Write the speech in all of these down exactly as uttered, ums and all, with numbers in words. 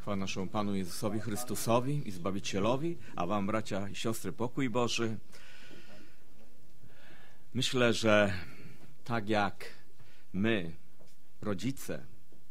Chwała naszemu Panu Jezusowi Chrystusowi i Zbawicielowi, a wam, bracia i siostry, pokój Boży. Myślę, że tak jak my, rodzice,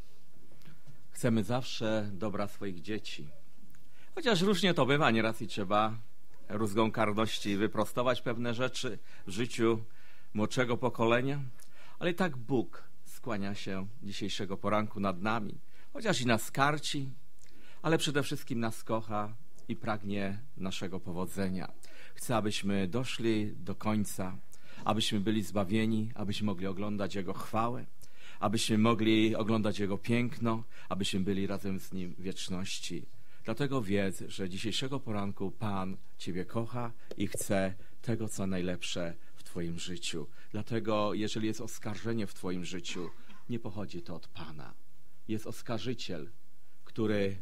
chcemy zawsze dobra swoich dzieci. Chociaż różnie to bywa, nieraz i trzeba rózgą karności wyprostować pewne rzeczy w życiu młodszego pokolenia. Ale i tak Bóg skłania się dzisiejszego poranku nad nami. Chociaż i nas karci, ale przede wszystkim nas kocha i pragnie naszego powodzenia. Chce, abyśmy doszli do końca, abyśmy byli zbawieni, abyśmy mogli oglądać Jego chwałę, abyśmy mogli oglądać Jego piękno, abyśmy byli razem z Nim w wieczności. Dlatego wiedz, że dzisiejszego poranku Pan Ciebie kocha i chce tego, co najlepsze w Twoim życiu. Dlatego, jeżeli jest oskarżenie w Twoim życiu, nie pochodzi to od Pana. Jest oskarżyciel, który,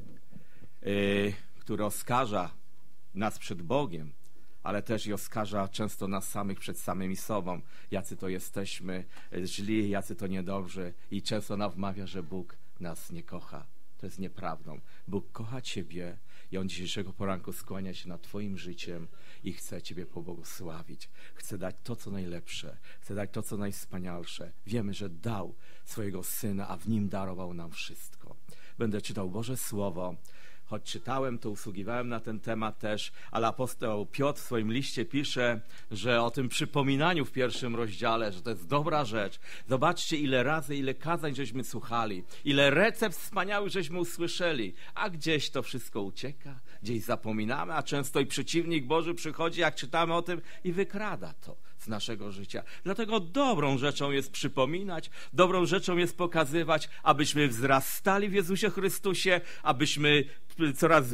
yy, który oskarża nas przed Bogiem, ale też i oskarża często nas samych przed samymi sobą. Jacy to jesteśmy źli, jacy to niedobrzy i często nam wmawia, że Bóg nas nie kocha. To jest nieprawdą. Bóg kocha Ciebie i On dzisiejszego poranku skłania się nad Twoim życiem i chce Ciebie pobłogosławić. Chce dać to, co najlepsze. Chce dać to, co najwspanialsze. Wiemy, że dał swojego Syna, a w Nim darował nam wszystko. Będę czytał Boże Słowo. Choć czytałem, to usługiwałem na ten temat też, ale apostoł Piotr w swoim liście pisze, że o tym przypominaniu w pierwszym rozdziale, że to jest dobra rzecz. Zobaczcie, ile razy, ile kazań żeśmy słuchali, ile recept wspaniałych żeśmy usłyszeli, a gdzieś to wszystko ucieka, gdzieś zapominamy, a często i przeciwnik Boży przychodzi, jak czytamy o tym, i wykrada to z naszego życia. Dlatego dobrą rzeczą jest przypominać, dobrą rzeczą jest pokazywać, abyśmy wzrastali w Jezusie Chrystusie, abyśmy coraz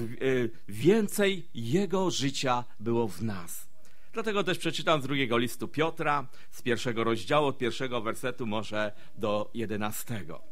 więcej Jego życia było w nas. Dlatego też przeczytam z drugiego listu Piotra, z pierwszego rozdziału, od pierwszego wersetu może do jedenastego.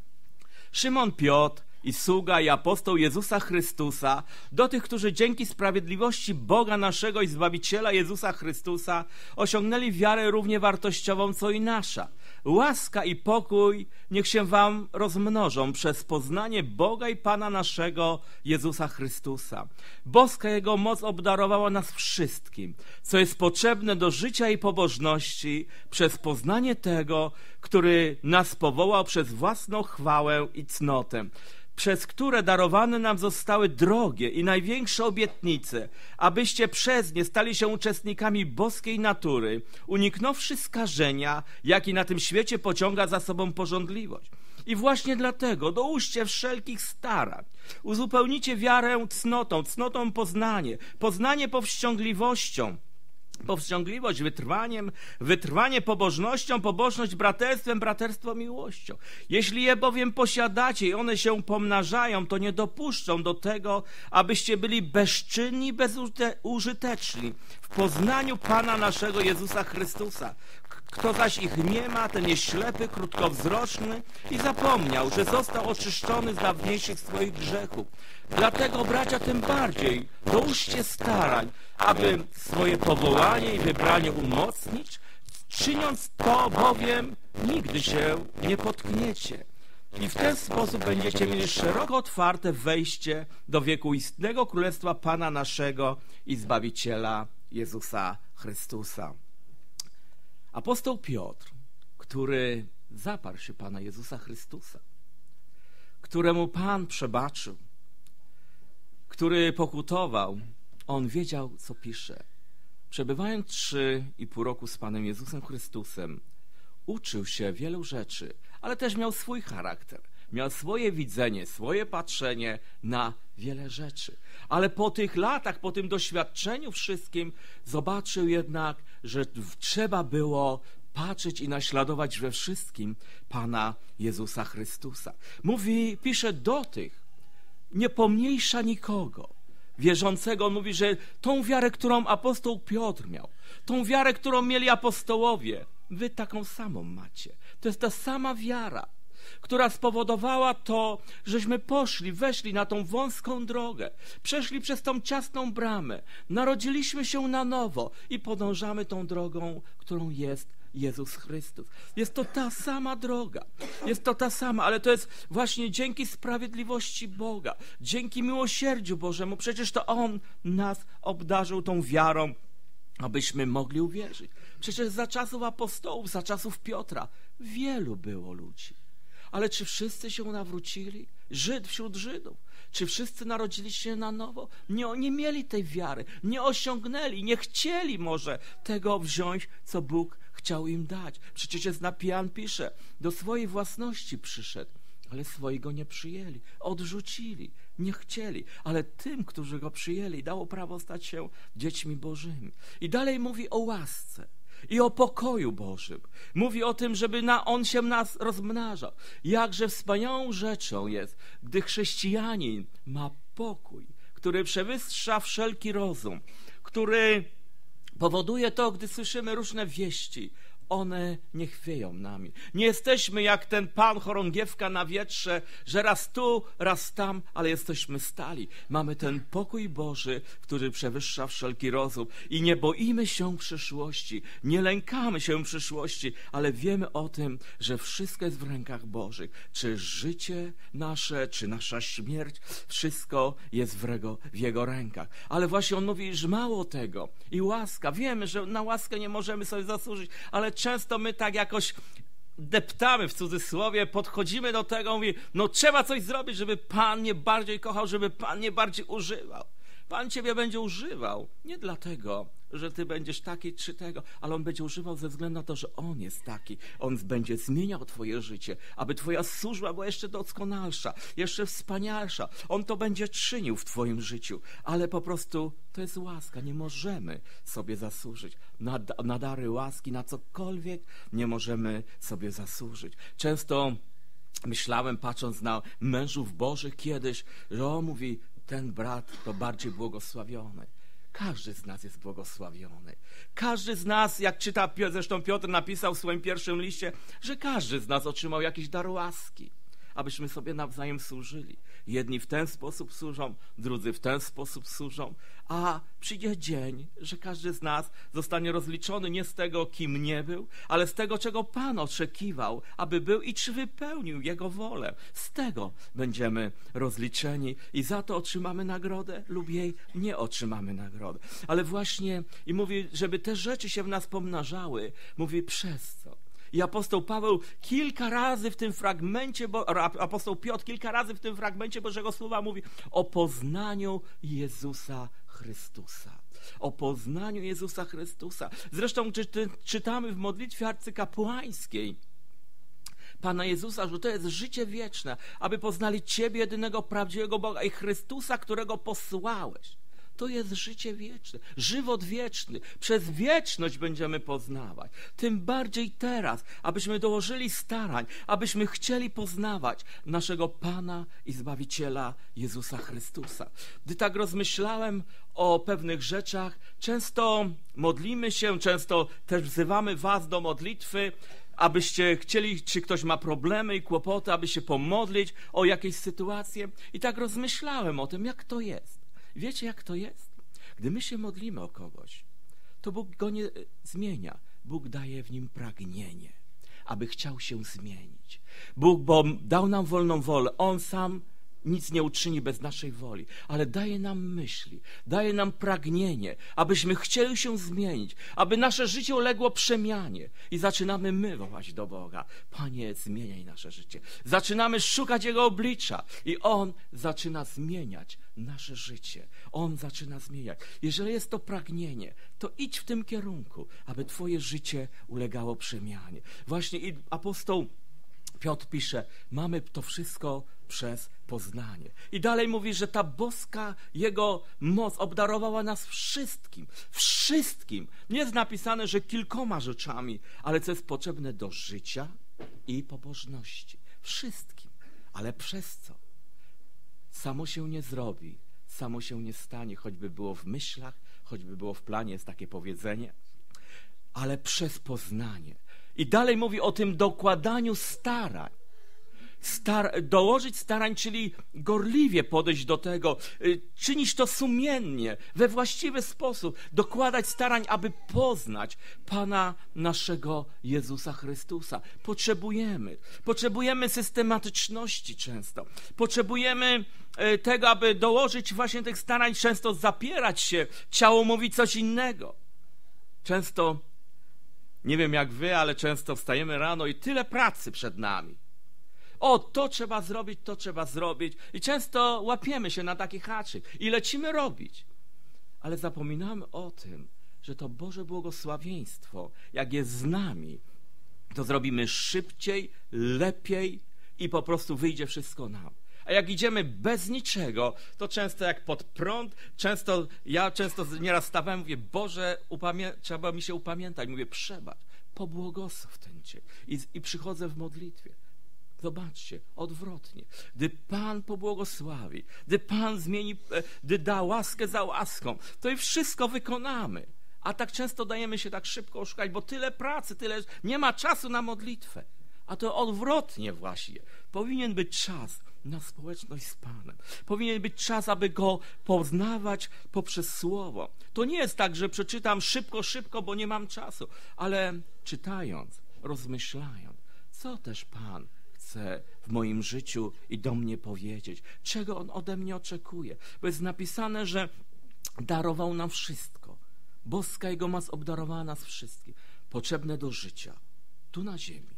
Szymon Piotr i sługa i apostoł Jezusa Chrystusa, do tych, którzy dzięki sprawiedliwości Boga naszego i Zbawiciela Jezusa Chrystusa osiągnęli wiarę równie wartościową, co i nasza. Łaska i pokój niech się wam rozmnożą przez poznanie Boga i Pana naszego Jezusa Chrystusa. Boska Jego moc obdarowała nas wszystkim, co jest potrzebne do życia i pobożności, przez poznanie tego, który nas powołał przez własną chwałę i cnotę, przez które darowane nam zostały drogie i największe obietnice, abyście przez nie stali się uczestnikami boskiej natury, uniknąwszy skażenia, jaki na tym świecie pociąga za sobą pożądliwość. I właśnie dlatego dołóżcie wszelkich starań. Uzupełnicie wiarę cnotą, cnotą poznanie, poznanie powściągliwością, powściągliwość wytrwaniem, wytrwanie pobożnością, pobożność braterstwem, braterstwo miłością. Jeśli je bowiem posiadacie i one się pomnażają, to nie dopuszczą do tego, abyście byli bezczynni, bezużyteczni w poznaniu Pana naszego Jezusa Chrystusa. Kto zaś ich nie ma, ten jest ślepy, krótkowzroczny i zapomniał, że został oczyszczony z dawniejszych swoich grzechów. Dlatego, bracia, tym bardziej dołóżcie starań, aby swoje powołanie i wybranie umocnić, czyniąc to bowiem nigdy się nie potkniecie. I w ten sposób będziecie mieli szeroko otwarte wejście do wiekuistnego Królestwa Pana naszego i Zbawiciela Jezusa Chrystusa. Apostoł Piotr, który zaparł się Pana Jezusa Chrystusa, któremu Pan przebaczył, który pokutował, on wiedział, co pisze. Przebywając trzy i pół roku z Panem Jezusem Chrystusem, uczył się wielu rzeczy, ale też miał swój charakter, miał swoje widzenie, swoje patrzenie na wiele rzeczy. Ale po tych latach, po tym doświadczeniu wszystkim, zobaczył jednak, że trzeba było patrzeć i naśladować we wszystkim Pana Jezusa Chrystusa. Mówi, pisze do tych, nie pomniejsza nikogo wierzącego. On mówi, że tą wiarę, którą apostoł Piotr miał, tą wiarę, którą mieli apostołowie, wy taką samą macie. To jest ta sama wiara, która spowodowała to, żeśmy poszli, weszli na tą wąską drogę, przeszli przez tą ciasną bramę, narodziliśmy się na nowo i podążamy tą drogą, którą jest Jezus Chrystus. Jest to ta sama droga. Jest to ta sama, ale to jest właśnie dzięki sprawiedliwości Boga, dzięki miłosierdziu Bożemu. Przecież to On nas obdarzył tą wiarą, abyśmy mogli uwierzyć. Przecież za czasów apostołów, za czasów Piotra wielu było ludzi. Ale czy wszyscy się nawrócili? Żyd wśród Żydów. Czy wszyscy narodzili się na nowo? Nie, nie mieli tej wiary, nie osiągnęli, nie chcieli może tego wziąć, co Bóg chciał im dać. Przecież jest Jan pisze, do swojej własności przyszedł, ale swoi go nie przyjęli, odrzucili, nie chcieli. Ale tym, którzy go przyjęli, dało prawo stać się dziećmi Bożymi. I dalej mówi o łasce i o pokoju Bożym. Mówi o tym, żeby na, On się nas rozmnażał. Jakże wspaniałą rzeczą jest, gdy chrześcijanin ma pokój, który przewyższa wszelki rozum, który powoduje to, gdy słyszymy różne wieści, one nie chwieją nami. Nie jesteśmy jak ten pan chorągiewka na wietrze, że raz tu, raz tam, ale jesteśmy stali. Mamy ten pokój Boży, który przewyższa wszelki rozum i nie boimy się przyszłości, nie lękamy się przyszłości, ale wiemy o tym, że wszystko jest w rękach Bożych. Czy życie nasze, czy nasza śmierć, wszystko jest w Jego, w Jego rękach. Ale właśnie On mówi, że mało tego i łaska. Wiemy, że na łaskę nie możemy sobie zasłużyć, ale często my tak jakoś deptamy w cudzysłowie, podchodzimy do tego, mówi, no trzeba coś zrobić, żeby Pan mnie bardziej kochał, żeby Pan mnie bardziej używał. Pan ciebie będzie używał nie dlatego, że ty będziesz taki czy tego, ale On będzie używał ze względu na to, że On jest taki. On będzie zmieniał twoje życie, aby twoja służba była jeszcze doskonalsza, jeszcze wspanialsza. On to będzie czynił w twoim życiu, ale po prostu to jest łaska. Nie możemy sobie zasłużyć. Na, na dary łaski, na cokolwiek nie możemy sobie zasłużyć. Często myślałem, patrząc na mężów Bożych kiedyś, że on mówi, ten brat to bardziej błogosławiony. Każdy z nas jest błogosławiony. Każdy z nas, jak czyta, zresztą Piotr napisał w swoim pierwszym liście, że każdy z nas otrzymał jakiś dar łaski, abyśmy sobie nawzajem służyli. Jedni w ten sposób służą, drudzy w ten sposób służą, a przyjdzie dzień, że każdy z nas zostanie rozliczony nie z tego, kim nie był, ale z tego, czego Pan oczekiwał, aby był i czy wypełnił Jego wolę. Z tego będziemy rozliczeni i za to otrzymamy nagrodę lub jej nie otrzymamy nagrody. Ale właśnie, i mówi, żeby te rzeczy się w nas pomnażały, mówi przez co? I apostoł Paweł kilka razy w tym fragmencie, bo, apostoł Piotr kilka razy w tym fragmencie Bożego Słowa mówi o poznaniu Jezusa Chrystusa. O poznaniu Jezusa Chrystusa. Zresztą czy, czy, czytamy w modlitwie arcykapłańskiej Pana Jezusa, że to jest życie wieczne, aby poznali Ciebie, jedynego prawdziwego Boga i Chrystusa, którego posłałeś. To jest życie wieczne, żywot wieczny. Przez wieczność będziemy poznawać. Tym bardziej teraz, abyśmy dołożyli starań, abyśmy chcieli poznawać naszego Pana i Zbawiciela Jezusa Chrystusa. Gdy tak rozmyślałem o pewnych rzeczach, często modlimy się, często też wzywamy was do modlitwy, abyście chcieli, czy ktoś ma problemy i kłopoty, aby się pomodlić o jakieś sytuacje. I tak rozmyślałem o tym, jak to jest. Wiecie, jak to jest? Gdy my się modlimy o kogoś, to Bóg go nie zmienia. Bóg daje w nim pragnienie, aby chciał się zmienić. Bóg, bo dał nam wolną wolę, On sam nic nie uczyni bez naszej woli, ale daje nam myśli, daje nam pragnienie, abyśmy chcieli się zmienić, aby nasze życie uległo przemianie. I zaczynamy my wołać do Boga, Panie, zmieniaj nasze życie. Zaczynamy szukać Jego oblicza i On zaczyna zmieniać nasze życie. On zaczyna zmieniać. Jeżeli jest to pragnienie, to idź w tym kierunku, aby twoje życie ulegało przemianie. Właśnie i apostoł Piotr pisze, mamy to wszystko przez poznanie. I dalej mówi, że ta boska Jego moc obdarowała nas wszystkim. Wszystkim. Nie jest napisane, że kilkoma rzeczami, ale co jest potrzebne do życia i pobożności. Wszystkim. Ale przez co? Samo się nie zrobi. Samo się nie stanie, choćby było w myślach, choćby było w planie, jest takie powiedzenie. Ale przez poznanie. I dalej mówi o tym dokładaniu starań. Star- dołożyć starań, czyli gorliwie podejść do tego, y, czynić to sumiennie, we właściwy sposób, dokładać starań, aby poznać Pana naszego Jezusa Chrystusa. Potrzebujemy, potrzebujemy systematyczności często, potrzebujemy y, tego, aby dołożyć właśnie tych starań, często zapierać się, ciało mówi coś innego. Często, nie wiem jak wy, ale często wstajemy rano i tyle pracy przed nami. O, to trzeba zrobić, to trzeba zrobić. I często łapiemy się na taki haczyk i lecimy robić. Ale zapominamy o tym, że to Boże błogosławieństwo, jak jest z nami, to zrobimy szybciej, lepiej i po prostu wyjdzie wszystko nam. A jak idziemy bez niczego, to często jak pod prąd, często, ja często nieraz stawałem, mówię, Boże, upamię- trzeba mi się upamiętać. Mówię, przebacz, pobłogosław ten dzień. I, I przychodzę w modlitwie. Zobaczcie, odwrotnie. Gdy Pan pobłogosławi, gdy Pan zmieni, gdy da łaskę za łaską, to i wszystko wykonamy. A tak często dajemy się tak szybko oszukać, bo tyle pracy, tyle, nie ma czasu na modlitwę. A to odwrotnie właśnie. Powinien być czas na społeczność z Panem. Powinien być czas, aby Go poznawać poprzez Słowo. To nie jest tak, że przeczytam szybko, szybko, bo nie mam czasu, ale czytając, rozmyślając, co też Pan chce w moim życiu i do mnie powiedzieć, czego On ode mnie oczekuje. Bo jest napisane, że darował nam wszystko. Boska Jego moc obdarowała nas wszystkim. Potrzebne do życia, tu na ziemi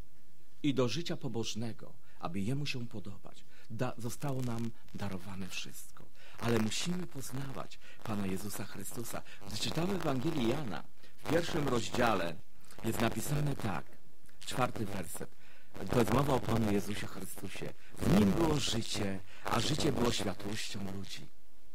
i do życia pobożnego, aby Jemu się podobać. Da, zostało nam darowane wszystko. Ale musimy poznawać Pana Jezusa Chrystusa. Gdy czytamy Ewangelii Jana, w pierwszym rozdziale jest napisane tak, czwarty werset. To jest mowa o Panu Jezusie Chrystusie. W Nim było życie, a życie było światłością ludzi.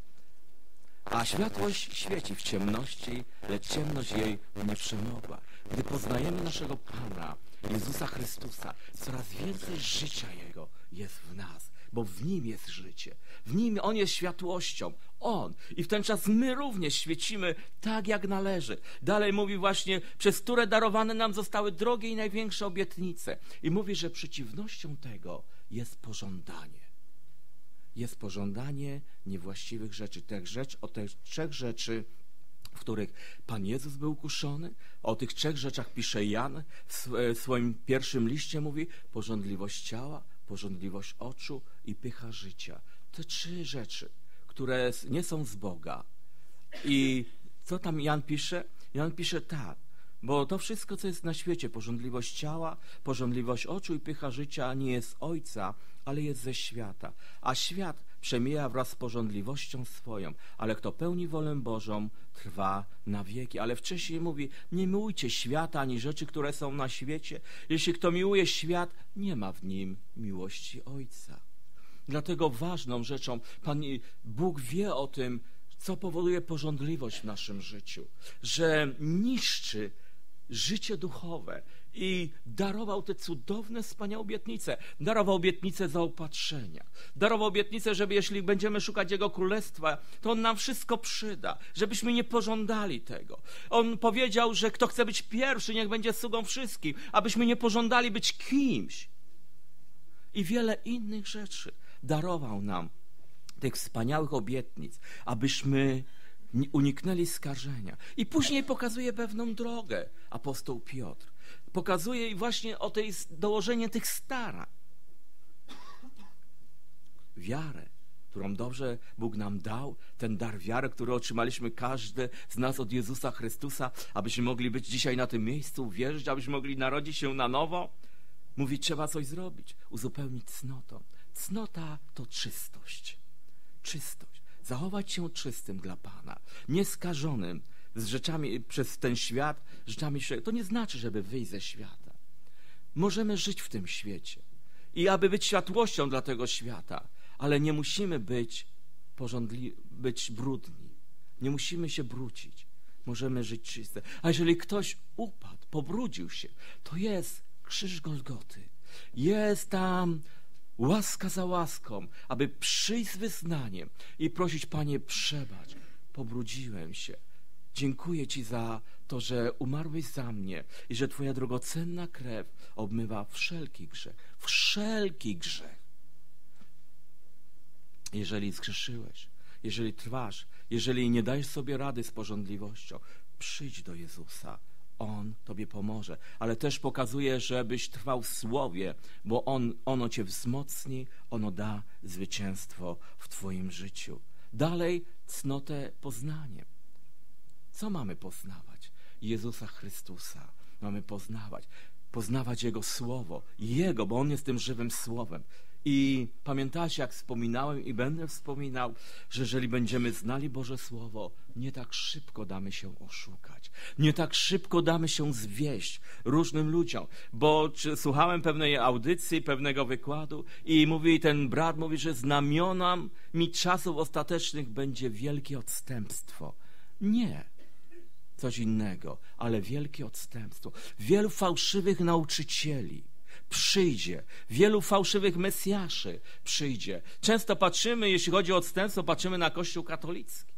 A światłość świeci w ciemności, lecz ciemność jej nie przemogła. Gdy poznajemy naszego Pana Jezusa Chrystusa, coraz więcej życia Jego jest w nas, bo w Nim jest życie. W Nim On jest światłością. On. I w ten czas my również świecimy tak, jak należy. Dalej mówi właśnie, przez które darowane nam zostały drogie i największe obietnice. I mówi, że przeciwnością tego jest pożądanie. Jest pożądanie niewłaściwych rzeczy. Tych rzecz, o tych trzech rzeczy, w których Pan Jezus był kuszony. O tych trzech rzeczach pisze Jan w swoim pierwszym liście, mówi pożądliwość ciała, pożądliwość oczu i pycha życia. Te trzy rzeczy, które nie są z Boga. I co tam Jan pisze? Jan pisze tak, bo to wszystko, co jest na świecie, pożądliwość ciała, pożądliwość oczu i pycha życia nie jest z Ojca, ale jest ze świata. A świat przemija wraz z pożądliwością swoją, ale kto pełni wolę Bożą, trwa na wieki. Ale wcześniej mówi, nie miłujcie świata ani rzeczy, które są na świecie. Jeśli kto miłuje świat, nie ma w nim miłości Ojca. Dlatego ważną rzeczą, Pan Bóg wie o tym, co powoduje pożądliwość w naszym życiu, że niszczy życie duchowe i darował te cudowne, wspaniałe obietnice. Darował obietnicę zaopatrzenia. Darował obietnicę, żeby jeśli będziemy szukać Jego Królestwa, to On nam wszystko przyda, żebyśmy nie pożądali tego. On powiedział, że kto chce być pierwszy, niech będzie sługą wszystkim, abyśmy nie pożądali być kimś. I wiele innych rzeczy darował nam, tych wspaniałych obietnic, abyśmy uniknęli skarżenia. I później pokazuje pewną drogę apostoł Piotr. Pokazuje i właśnie o tej dołożenie tych starań. Wiarę, którą dobrze Bóg nam dał, ten dar wiary, który otrzymaliśmy każdy z nas od Jezusa Chrystusa, abyśmy mogli być dzisiaj na tym miejscu, wierzyć, abyśmy mogli narodzić się na nowo. Mówi, trzeba coś zrobić, uzupełnić cnotą. Cnota to czystość. Czystość. Zachować się czystym dla Pana. Nieskażonym z rzeczami przez ten świat, rzeczami, to nie znaczy, żeby wyjść ze świata. Możemy żyć w tym świecie i aby być światłością dla tego świata, ale nie musimy być porządli, być brudni. Nie musimy się brudzić. Możemy żyć czyste. A jeżeli ktoś upadł, pobrudził się, to jest krzyż Golgoty. Jest tam łaska za łaską, aby przyjść z wyznaniem i prosić, Panie, przebacz, pobrudziłem się. Dziękuję Ci za to, że umarłeś za mnie i że Twoja drogocenna krew obmywa wszelki grzech. Wszelki grzech. Jeżeli zgrzeszyłeś, jeżeli trwasz, jeżeli nie dajesz sobie rady z pożądliwością, przyjdź do Jezusa. On Tobie pomoże, ale też pokazuje, żebyś trwał w Słowie, bo on, ono Cię wzmocni, ono da zwycięstwo w Twoim życiu. Dalej cnotę poznaniem. Co mamy poznawać? Jezusa Chrystusa mamy poznawać. Poznawać Jego Słowo. Jego, bo On jest tym żywym Słowem. I pamiętacie, jak wspominałem i będę wspominał, że jeżeli będziemy znali Boże Słowo, nie tak szybko damy się oszukać. Nie tak szybko damy się zwieść różnym ludziom. Bo czy, słuchałem pewnej audycji, pewnego wykładu i mówi, ten brat mówi, że znamionami czasów ostatecznych będzie wielkie odstępstwo. Nie. Coś innego, ale wielkie odstępstwo. Wielu fałszywych nauczycieli przyjdzie. Wielu fałszywych mesjaszy przyjdzie. Często patrzymy, jeśli chodzi o odstępstwo, patrzymy na Kościół katolicki.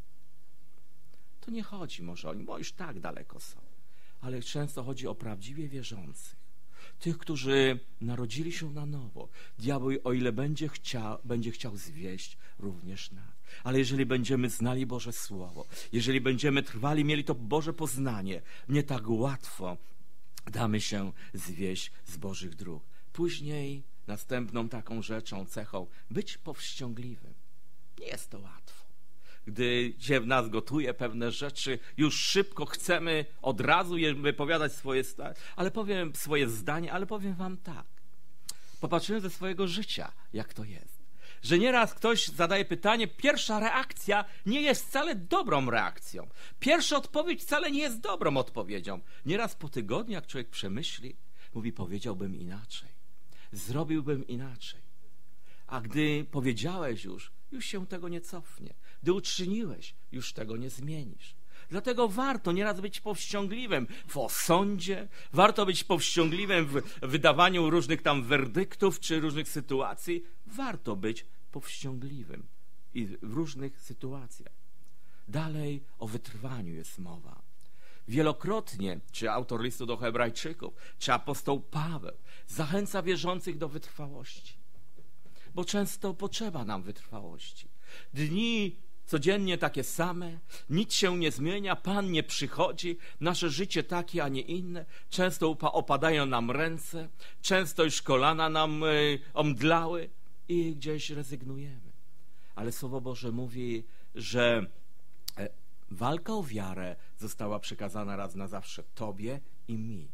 To nie chodzi może o nich, bo już tak daleko są. Ale często chodzi o prawdziwie wierzących. Tych, którzy narodzili się na nowo. Diabeł, o ile będzie chciał, będzie chciał zwieść również nas. Ale jeżeli będziemy znali Boże Słowo, jeżeli będziemy trwali, mieli to Boże poznanie, nie tak łatwo damy się zwieść z Bożych dróg. Później następną taką rzeczą, cechą, być powściągliwym. Nie jest to łatwo. Gdy się w nas gotuje pewne rzeczy, już szybko chcemy od razu je wypowiadać swoje zdanie, ale powiem swoje zdanie, ale powiem wam tak. Popatrzymy ze swojego życia, jak to jest. Że nieraz ktoś zadaje pytanie, pierwsza reakcja nie jest wcale dobrą reakcją. Pierwsza odpowiedź wcale nie jest dobrą odpowiedzią. Nieraz po tygodniu, jak człowiek przemyśli, mówi, powiedziałbym inaczej. Zrobiłbym inaczej. A gdy powiedziałeś już, już się tego nie cofnie. Gdy uczyniłeś, już tego nie zmienisz. Dlatego warto nieraz być powściągliwym w osądzie, warto być powściągliwym w wydawaniu różnych tam werdyktów czy różnych sytuacji. Warto być powściągliwym i w różnych sytuacjach. Dalej o wytrwaniu jest mowa. Wielokrotnie, czy autor listu do Hebrajczyków, czy apostoł Paweł zachęca wierzących do wytrwałości. Bo często potrzeba nam wytrwałości. Dni codziennie takie same, nic się nie zmienia, Pan nie przychodzi, nasze życie takie, a nie inne. Często opadają nam ręce, często już kolana nam y, omdlały i gdzieś rezygnujemy. Ale Słowo Boże mówi, że e, walka o wiarę została przekazana raz na zawsze Tobie i mi.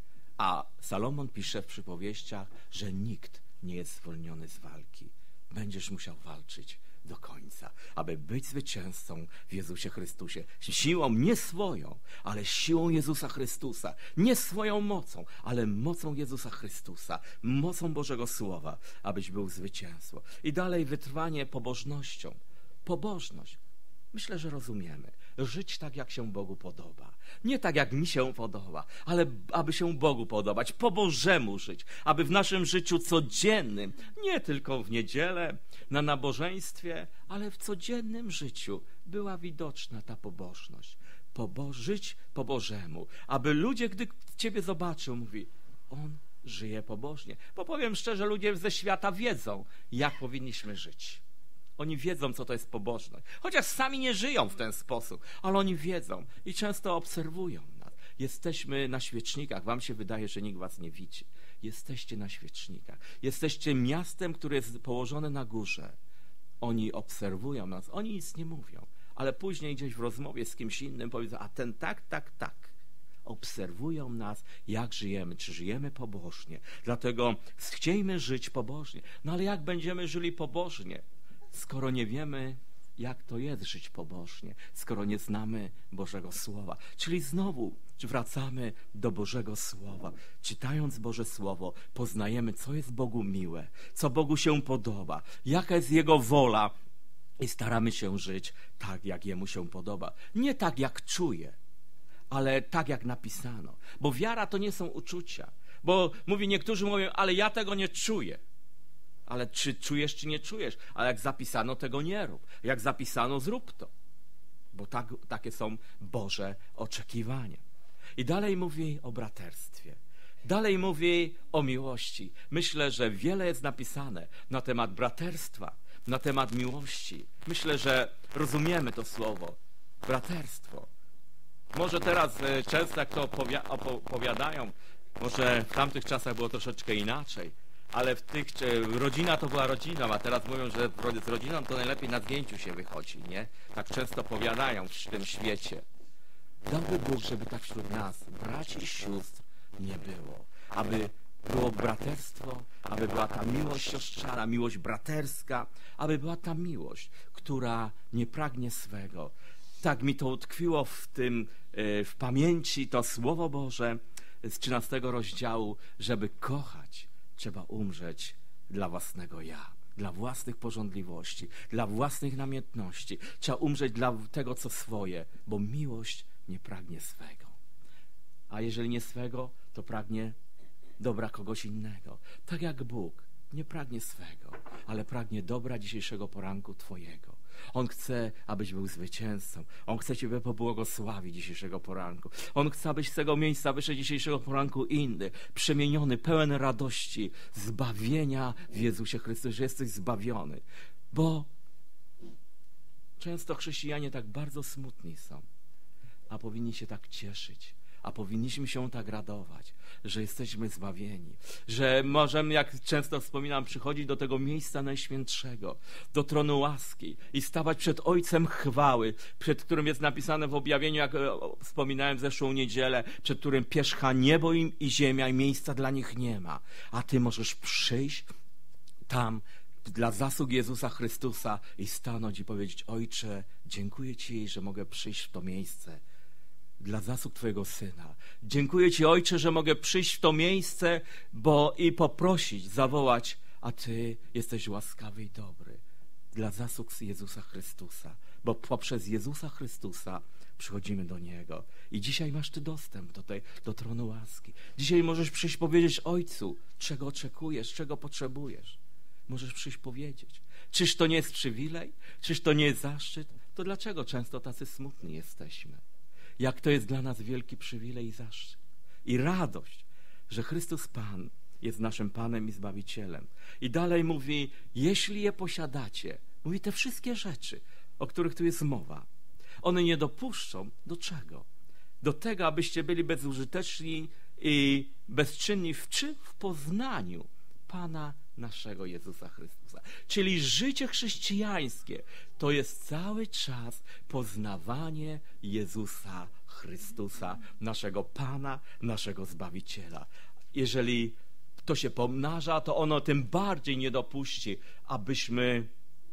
A Salomon pisze w przypowieściach, że nikt nie jest zwolniony z walki. Będziesz musiał walczyć do końca, aby być zwycięzcą w Jezusie Chrystusie. Siłą nie swoją, ale siłą Jezusa Chrystusa. Nie swoją mocą, ale mocą Jezusa Chrystusa. Mocą Bożego Słowa, abyś był zwycięzcą. I dalej wytrwanie pobożnością. Pobożność. Myślę, że rozumiemy. Żyć tak, jak się Bogu podoba. Nie tak, jak mi się podoba, ale aby się Bogu podobać, po Bożemu żyć. Aby w naszym życiu codziennym, nie tylko w niedzielę, na nabożeństwie, ale w codziennym życiu była widoczna ta pobożność. Pobo- żyć po Bożemu. Aby ludzie, gdy Ciebie zobaczą, mówi, on żyje pobożnie. Bo powiem szczerze, ludzie ze świata wiedzą, jak powinniśmy żyć. Oni wiedzą, co to jest pobożność. Chociaż sami nie żyją w ten sposób, ale oni wiedzą i często obserwują nas. Jesteśmy na świecznikach. Wam się wydaje, że nikt was nie widzi. Jesteście na świecznikach. Jesteście miastem, które jest położone na górze. Oni obserwują nas. Oni nic nie mówią. Ale później gdzieś w rozmowie z kimś innym powiedzą, a ten tak, tak, tak. Obserwują nas, jak żyjemy, czy żyjemy pobożnie. Dlatego chciejmy żyć pobożnie. No ale jak będziemy żyli pobożnie, skoro nie wiemy, jak to jest żyć pobożnie, skoro nie znamy Bożego Słowa. Czyli znowu wracamy do Bożego Słowa. Czytając Boże Słowo, poznajemy, co jest Bogu miłe, co Bogu się podoba, jaka jest Jego wola i staramy się żyć tak, jak Jemu się podoba. Nie tak, jak czuje, ale tak, jak napisano. Bo wiara to nie są uczucia. Bo mówi, niektórzy mówią, ale ja tego nie czuję. Ale czy czujesz, czy nie czujesz? Ale jak zapisano, tego nie rób. Jak zapisano, zrób to. bo tak, takie są Boże oczekiwania. I dalej mówi o braterstwie. Dalej mówi o miłości. Myślę, że wiele jest napisane na temat braterstwa, na temat miłości. Myślę, że rozumiemy to słowo. Braterstwo. Może teraz e, często jak to opowi opowiadają, może w tamtych czasach było troszeczkę inaczej, ale w tych, czy, rodzina to była rodziną, a teraz mówią, że z rodziną to najlepiej na zdjęciu się wychodzi, nie? Tak często powiadają w tym świecie. Dałby Bóg, żeby tak wśród nas, braci i sióstr, nie było. Aby było braterstwo, aby była ta miłość siostrzana, miłość braterska, aby była ta miłość, która nie pragnie swego. Tak mi to utkwiło w tym, w pamięci to Słowo Boże z trzynastego rozdziału, żeby kochać, trzeba umrzeć dla własnego ja, dla własnych pożądliwości, dla własnych namiętności. Trzeba umrzeć dla tego, co swoje, bo miłość nie pragnie swego. A jeżeli nie swego, to pragnie dobra kogoś innego. Tak jak Bóg nie pragnie swego, ale pragnie dobra dzisiejszego poranku Twojego. On chce, abyś był zwycięzcą. On chce Ciebie pobłogosławić dzisiejszego poranku. On chce, abyś z tego miejsca wyszedł dzisiejszego poranku inny, przemieniony, pełen radości, zbawienia w Jezusie Chrystusie, że jesteś zbawiony. Bo często chrześcijanie tak bardzo smutni są, a powinni się tak cieszyć, a powinniśmy się tak radować, że jesteśmy zbawieni, że możemy, jak często wspominam, przychodzić do tego miejsca najświętszego, do tronu łaski i stawać przed Ojcem chwały, przed którym jest napisane w objawieniu, jak wspominałem w zeszłą niedzielę, przed którym pierzcha niebo i ziemia i miejsca dla nich nie ma, a Ty możesz przyjść tam dla zasług Jezusa Chrystusa i stanąć i powiedzieć: Ojcze, dziękuję Ci, że mogę przyjść w to miejsce dla zasług Twojego Syna. Dziękuję Ci, Ojcze, że mogę przyjść w to miejsce, bo i poprosić, zawołać, a Ty jesteś łaskawy i dobry. Dla zasług Jezusa Chrystusa, bo poprzez Jezusa Chrystusa przychodzimy do Niego. I dzisiaj masz Ty dostęp do, tej, do tronu łaski. Dzisiaj możesz przyjść powiedzieć Ojcu, czego oczekujesz, czego potrzebujesz. Możesz przyjść powiedzieć. Czyż to nie jest przywilej? Czyż to nie jest zaszczyt? To dlaczego często tacy smutni jesteśmy? Jak to jest dla nas wielki przywilej i zaszczyt. I radość, że Chrystus Pan jest naszym Panem i Zbawicielem. I dalej mówi, jeśli je posiadacie, mówi te wszystkie rzeczy, o których tu jest mowa, one nie dopuszczą do czego? Do tego, abyście byli bezużyteczni i bezczynni w czym? W poznaniu Pana naszego Jezusa Chrystusa. Czyli życie chrześcijańskie to jest cały czas poznawanie Jezusa Chrystusa, naszego Pana, naszego Zbawiciela. Jeżeli to się pomnaża, to ono tym bardziej nie dopuści, abyśmy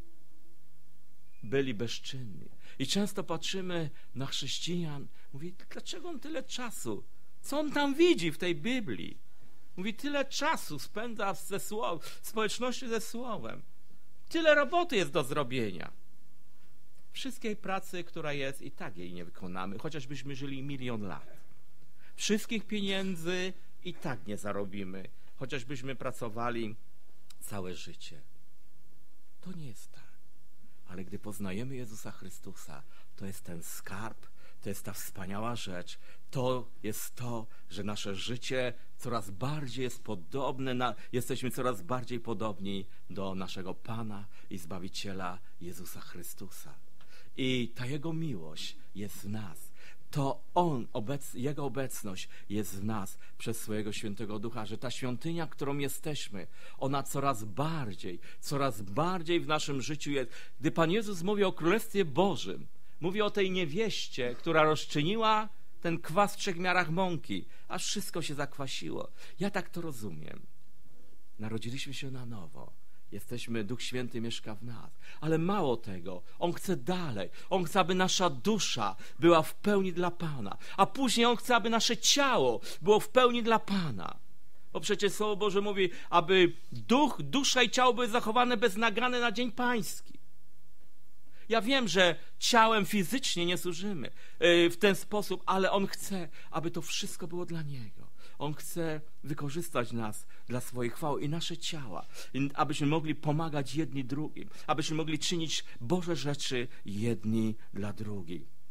byli bezczynni. I często patrzymy na chrześcijan, mówi, dlaczego on tyle czasu? Co on tam widzi w tej Biblii? Mówi, tyle czasu spędza ze słow, w społeczności ze Słowem. Tyle roboty jest do zrobienia. Wszystkiej pracy, która jest, i tak jej nie wykonamy, chociażbyśmy żyli milion lat. Wszystkich pieniędzy i tak nie zarobimy, chociażbyśmy pracowali całe życie. To nie jest tak. Ale gdy poznajemy Jezusa Chrystusa, to jest ten skarb, to jest ta wspaniała rzecz, to jest to, że nasze życie coraz bardziej jest podobne, na, jesteśmy coraz bardziej podobni do naszego Pana i Zbawiciela Jezusa Chrystusa. I ta Jego miłość jest w nas. To On, obec, Jego obecność jest w nas przez swojego Świętego Ducha, że ta świątynia, którą jesteśmy, ona coraz bardziej, coraz bardziej w naszym życiu jest. Gdy Pan Jezus mówi o Królestwie Bożym, mówi o tej niewieście, która rozczyniła ten kwas w trzech miarach mąki, aż wszystko się zakwasiło. Ja tak to rozumiem. Narodziliśmy się na nowo. Jesteśmy, Duch Święty mieszka w nas. Ale mało tego, On chce dalej. On chce, aby nasza dusza była w pełni dla Pana. A później On chce, aby nasze ciało było w pełni dla Pana. Bo przecież Słowo Boże mówi, aby duch, dusza i ciało były zachowane beznagane na dzień Pański. Ja wiem, że ciałem fizycznie nie służymy w ten sposób, ale On chce, aby to wszystko było dla Niego. On chce wykorzystać nas dla swojej chwały i nasze ciała, abyśmy mogli pomagać jedni drugim, abyśmy mogli czynić Boże rzeczy jedni dla drugich.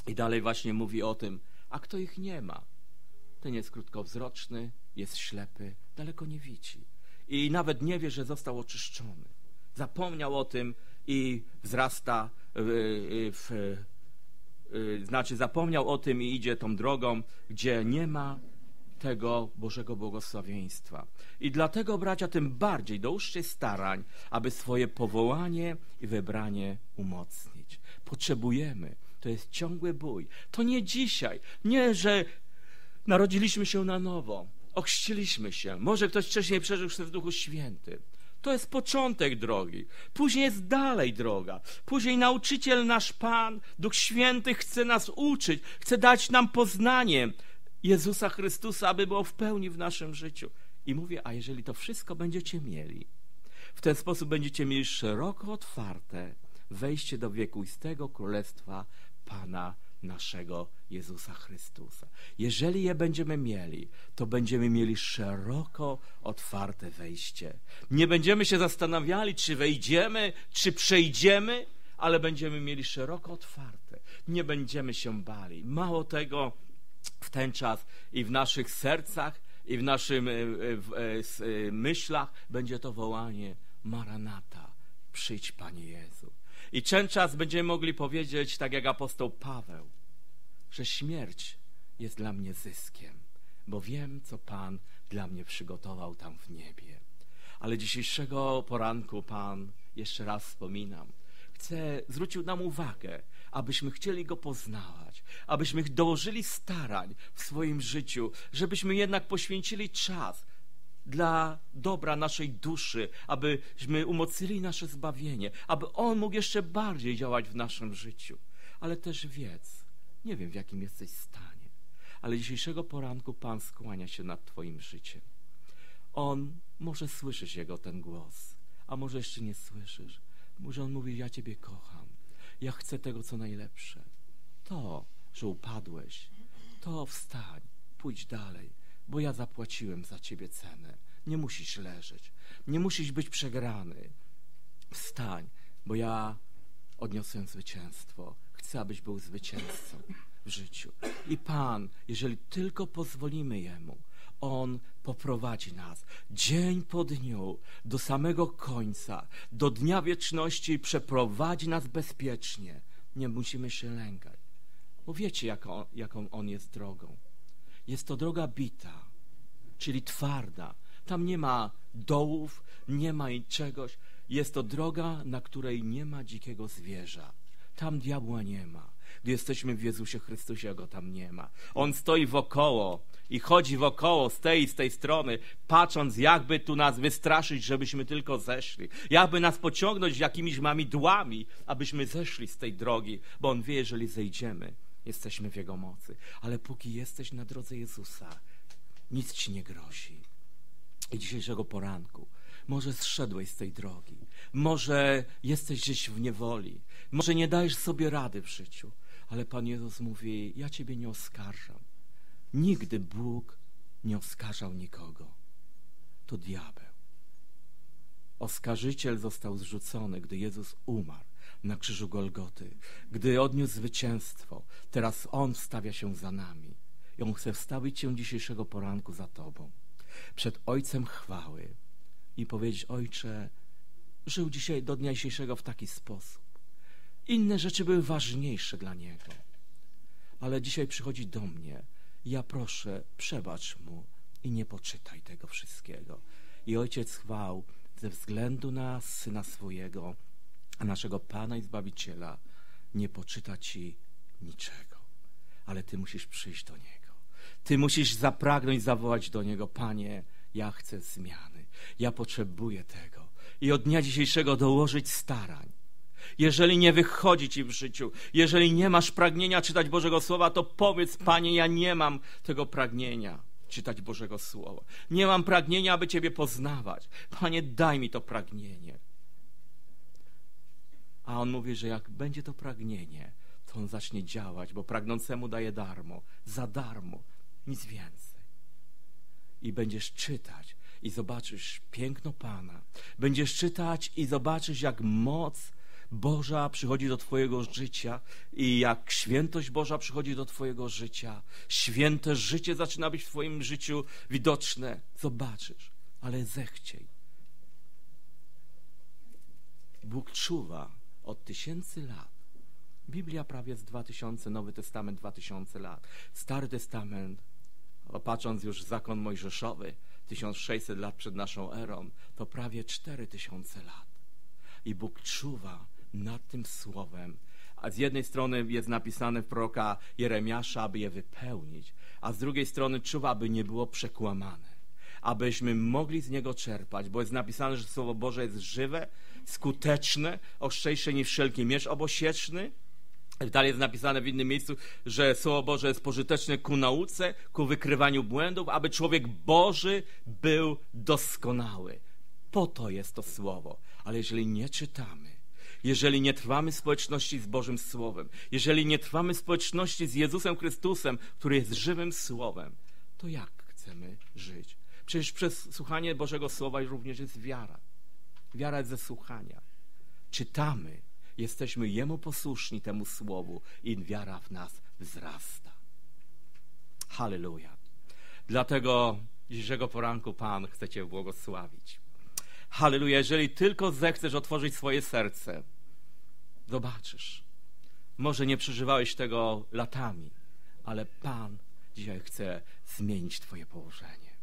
I dalej właśnie mówi o tym, a kto ich nie ma, ten jest krótkowzroczny, jest ślepy, daleko nie widzi. I nawet nie wie, że został oczyszczony. Zapomniał o tym i wzrasta, w, w, w, znaczy zapomniał o tym i idzie tą drogą, gdzie nie ma tego Bożego błogosławieństwa. I dlatego, bracia, tym bardziej dołóżcie starań, aby swoje powołanie i wybranie umocnić. Potrzebujemy. To jest ciągły bój. To nie dzisiaj. Nie, że narodziliśmy się na nowo. Ochrzciliśmy się. Może ktoś wcześniej przeżył się w Duchu Świętym. To jest początek drogi. Później jest dalej droga. Później nauczyciel nasz Pan, Duch Święty chce nas uczyć. Chce dać nam poznanie Jezusa Chrystusa, aby było w pełni w naszym życiu. I mówię, a jeżeli to wszystko będziecie mieli, w ten sposób będziecie mieli szeroko otwarte wejście do wiekuistego Królestwa Pana naszego Jezusa Chrystusa. Jeżeli je będziemy mieli, to będziemy mieli szeroko otwarte wejście. Nie będziemy się zastanawiali, czy wejdziemy, czy przejdziemy, ale będziemy mieli szeroko otwarte. Nie będziemy się bali. Mało tego, w ten czas i w naszych sercach, i w naszych myślach będzie to wołanie Maranata, przyjdź Panie Jezu. I ten czas będziemy mogli powiedzieć, tak jak apostoł Paweł, że śmierć jest dla mnie zyskiem, bo wiem, co Pan dla mnie przygotował tam w niebie. Ale dzisiejszego poranku Pan, jeszcze raz wspominam, chce, zwrócił nam uwagę, abyśmy chcieli Go poznawać, abyśmy dołożyli starań w swoim życiu, żebyśmy jednak poświęcili czas dla dobra naszej duszy, abyśmy umocnili nasze zbawienie, aby On mógł jeszcze bardziej działać w naszym życiu. Ale też wiedz, nie wiem, w jakim jesteś stanie, ale dzisiejszego poranku Pan skłania się nad Twoim życiem. On, może słyszysz Jego ten głos, a może jeszcze nie słyszysz. Może On mówi, ja Ciebie kocham, ja chcę tego, co najlepsze. To, że upadłeś, to wstań, pójdź dalej, bo ja zapłaciłem za Ciebie cenę. Nie musisz leżeć, nie musisz być przegrany. Wstań, bo ja odniosłem zwycięstwo. Chcę, abyś był zwycięzcą w życiu. I Pan, jeżeli tylko pozwolimy Jemu, On poprowadzi nas dzień po dniu do samego końca, do dnia wieczności i przeprowadzi nas bezpiecznie. Nie musimy się lękać, bo wiecie, jaką, jaką On jest drogą. Jest to droga bita, czyli twarda. Tam nie ma dołów, nie ma czegoś. Jest to droga, na której nie ma dzikiego zwierza. Tam diabła nie ma. Gdy jesteśmy w Jezusie Chrystusie, Go tam nie ma. On stoi wokoło i chodzi wokoło z tej i z tej strony, patrząc, jakby tu nas wystraszyć, żebyśmy tylko zeszli. Jakby nas pociągnąć jakimiś mamidłami, abyśmy zeszli z tej drogi, bo On wie, jeżeli zejdziemy, jesteśmy w Jego mocy. Ale póki jesteś na drodze Jezusa, nic ci nie grozi. I dzisiejszego poranku może zszedłeś z tej drogi, może jesteś gdzieś w niewoli, może nie dajesz sobie rady w życiu, ale Pan Jezus mówi, ja Ciebie nie oskarżam. Nigdy Bóg nie oskarżał nikogo. To diabeł. Oskarżyciel został zrzucony, gdy Jezus umarł na krzyżu Golgoty, gdy odniósł zwycięstwo. Teraz On wstawia się za nami i On chce wstawić się dzisiejszego poranku za Tobą, przed Ojcem chwały i powiedzieć, Ojcze, żył dzisiaj do dnia dzisiejszego w taki sposób. Inne rzeczy były ważniejsze dla Niego, ale dzisiaj przychodzi do mnie i ja proszę, przebacz Mu i nie poczytaj tego wszystkiego. I Ojciec chwał ze względu na Syna swojego, a naszego Pana i Zbawiciela, nie poczyta Ci niczego, ale Ty musisz przyjść do Niego. Ty musisz zapragnąć, zawołać do Niego, Panie, ja chcę zmiany, ja potrzebuję tego i od dnia dzisiejszego dołożyć starań. Jeżeli nie wychodzi Ci w życiu, jeżeli nie masz pragnienia czytać Bożego Słowa, to powiedz, Panie, ja nie mam tego pragnienia czytać Bożego Słowa. Nie mam pragnienia, aby Ciebie poznawać. Panie, daj mi to pragnienie. A On mówi, że jak będzie to pragnienie, to On zacznie działać, bo pragnącemu daje darmo, za darmo, nic więcej. I będziesz czytać i zobaczysz piękno Pana. Będziesz czytać i zobaczysz, jak moc Boża przychodzi do twojego życia i jak świętość Boża przychodzi do twojego życia, święte życie zaczyna być w twoim życiu widoczne. Zobaczysz, ale zechciej. Bóg czuwa od tysięcy lat. Biblia prawie z dwa tysiące, Nowy Testament dwa tysiące lat. Stary Testament, patrząc już zakon mojżeszowy, tysiąc sześćset lat przed naszą erą, to prawie cztery tysiące lat. I Bóg czuwa nad tym słowem. A z jednej strony jest napisane w proroka Jeremiasza, aby je wypełnić, a z drugiej strony czuwa, aby nie było przekłamane. Abyśmy mogli z niego czerpać, bo jest napisane, że Słowo Boże jest żywe, skuteczne, ostrzejsze niż wszelki miecz obosieczny. Dalej jest napisane w innym miejscu, że Słowo Boże jest pożyteczne ku nauce, ku wykrywaniu błędów, aby człowiek Boży był doskonały. Po to jest to Słowo. Ale jeżeli nie czytamy, jeżeli nie trwamy w społeczności z Bożym Słowem, jeżeli nie trwamy w społeczności z Jezusem Chrystusem, który jest żywym Słowem, to jak chcemy żyć? Przecież przez słuchanie Bożego Słowa również jest wiara. Wiara jest ze słuchania. Czytamy, jesteśmy Jemu posłuszni, temu Słowu i wiara w nas wzrasta. Halleluja. Dlatego dzisiejszego poranku Pan chce Cię błogosławić. Halleluja. Jeżeli tylko zechcesz otworzyć swoje serce, zobaczysz. Może nie przeżywałeś tego latami, ale Pan dzisiaj chce zmienić Twoje położenie.